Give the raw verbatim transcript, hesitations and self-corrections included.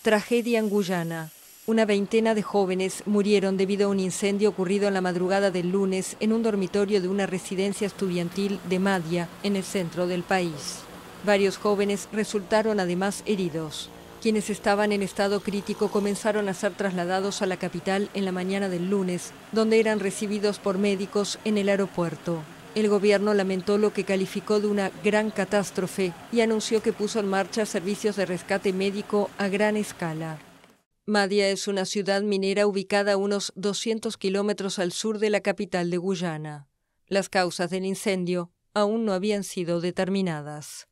Tragedia en Guyana. Una veintena de jóvenes murieron debido a un incendio ocurrido en la madrugada del lunes en un dormitorio de una residencia estudiantil de Madia, en el centro del país. Varios jóvenes resultaron además heridos. Quienes estaban en estado crítico comenzaron a ser trasladados a la capital en la mañana del lunes, donde eran recibidos por médicos en el aeropuerto. El gobierno lamentó lo que calificó de una gran catástrofe y anunció que puso en marcha servicios de rescate médico a gran escala. Madia es una ciudad minera ubicada a unos doscientos kilómetros al sur de la capital de Guyana. Las causas del incendio aún no habían sido determinadas.